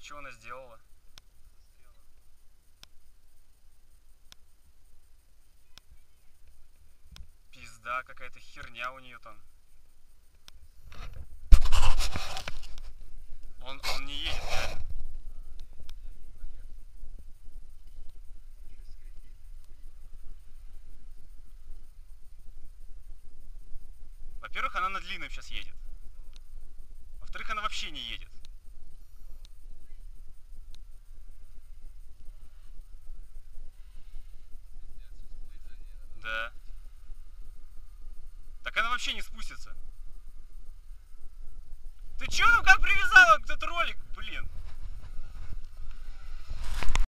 что она сделала? Пизда, какая-то херня у нее там. Он не едет, реально. Во-первых, она на длинном сейчас едет. Во-вторых, она вообще не едет. Да. Так она вообще не спустится. Ты чё там как привязала этот ролик, блин?